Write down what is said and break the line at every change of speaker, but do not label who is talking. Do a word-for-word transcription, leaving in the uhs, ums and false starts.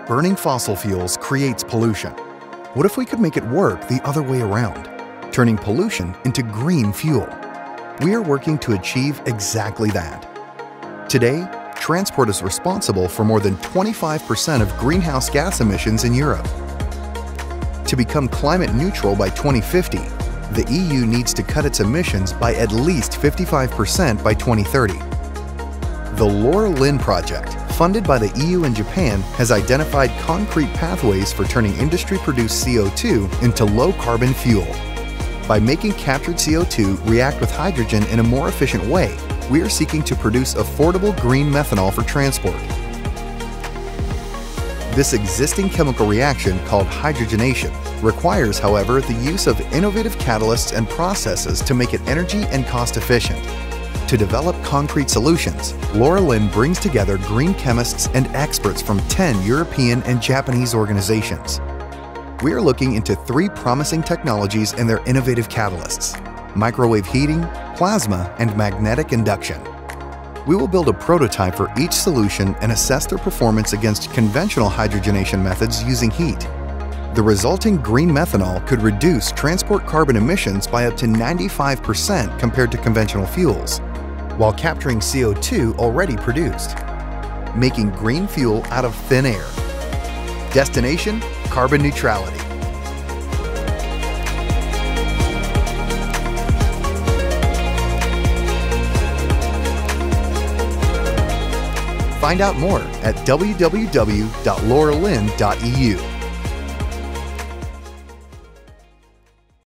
Burning fossil fuels creates pollution. What if we could make it work the other way around, turning pollution into green fuel? We are working to achieve exactly that. Today, transport is responsible for more than twenty-five percent of greenhouse gas emissions in Europe. To become climate neutral by twenty fifty, the E U needs to cut its emissions by at least fifty-five percent by twenty thirty. The LAURELIN project, funded by the E U and Japan, has identified concrete pathways for turning industry-produced C O two into low-carbon fuel. By making captured C O two react with hydrogen in a more efficient way, we are seeking to produce affordable green methanol for transport. This existing chemical reaction, called hydrogenation, requires, however, the use of innovative catalysts and processes to make it energy and cost-efficient. To develop concrete solutions, LAURELIN brings together green chemists and experts from ten European and Japanese organizations. We are looking into three promising technologies and their innovative catalysts: microwave heating, plasma, and magnetic induction. We will build a prototype for each solution and assess their performance against conventional hydrogenation methods using heat. The resulting green methanol could reduce transport carbon emissions by up to ninety-five percent compared to conventional fuels, while capturing C O two already produced, making green fuel out of thin air. Destination: carbon neutrality. Find out more at w w w dot laurelin dot e u.